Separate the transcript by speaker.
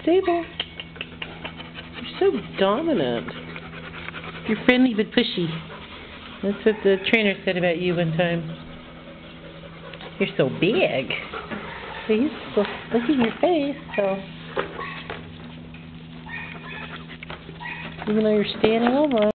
Speaker 1: stable. You're so dominant. You're friendly but pushy. That's what the trainer said about you one time. You're so big. So he's looking at your face, so even though you're standing over him.